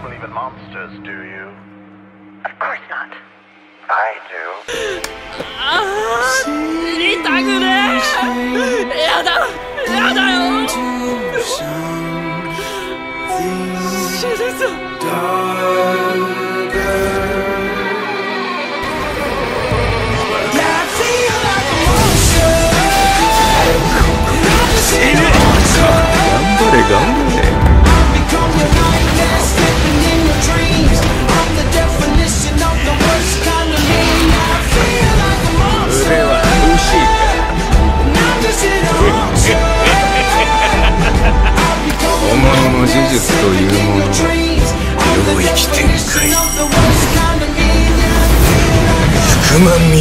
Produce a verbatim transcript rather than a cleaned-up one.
believe in monsters, do you? Of course not. I do. ああ、痛くねえ。やだ、やだよ。死ぬぞ。 頑張れ頑張れ。それは楽しいか。本物の呪術というもの領域展開。ひゃくまん